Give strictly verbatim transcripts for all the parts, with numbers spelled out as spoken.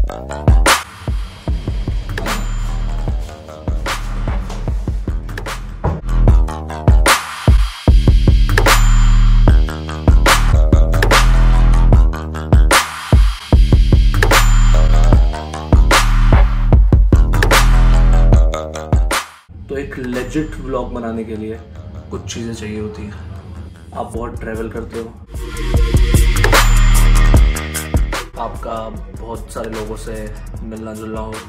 तो एक legit vlog बनाने के लिए कुछ चीज़ें चाहिए होती हैं। आप बहुत ट्रैवल करते हो, आपका बहुत सारे लोगों से मिलना जुलना हो,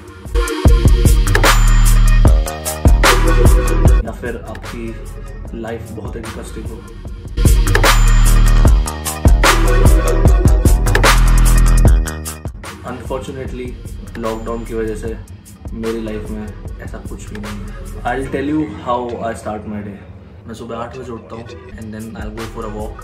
या फिर आपकी लाइफ बहुत इंटरेस्टिंग हो। अनफॉर्चुनेटली लॉकडाउन की वजह से मेरी लाइफ में ऐसा कुछ भी नहीं है। I will tell you how I start my day. मैं सुबह आठ बजे उठता हूँ and then I go for a walk.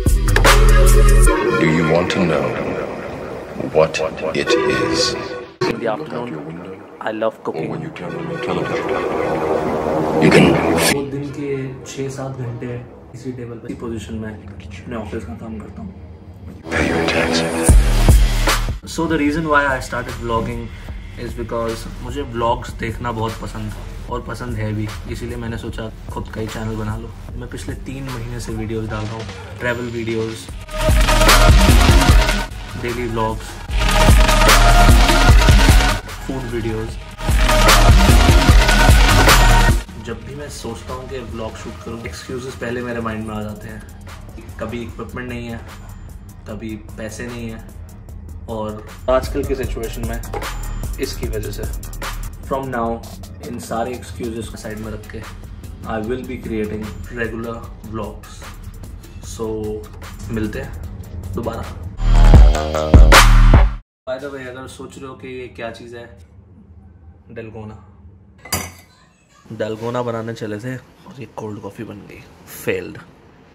Do you want to know what it is? In the afternoon, I love cooking. You can. दो दिन के छः सात घंटे इसी टेबल पे, इसी पोजीशन में अपने ऑफिस का काम करता हूँ। Pay your taxes. So the reason why I started vlogging is because मुझे व्लॉग्स देखना बहुत पसंद था और पसंद है भी, इसीलिए मैंने सोचा खुद का ही चैनल बना लो। मैं पिछले तीन महीने से वीडियोस डाल रहा हूँ, travel videos, daily vlogs, food videos. जब भी मैं सोचता हूँ कि व्लॉग शूट करूँ, एक्सक्यूजेस पहले मेरे माइंड में आ जाते हैं। कभी इक्विपमेंट नहीं है, कभी पैसे नहीं है, और आजकल की सिचुएशन में इसकी वजह से फ्रॉम नाउ इन सारे एक्सक्यूजेस को साइड में रख के I will be creating regular vlogs. So मिलते हैं दोबारा। बाय द वे, अगर सोच रहे हो कि ये क्या चीज़ है, डलगोना डलगोना बनाने चले थे और ये कोल्ड कॉफ़ी बन गई, फेल्ड।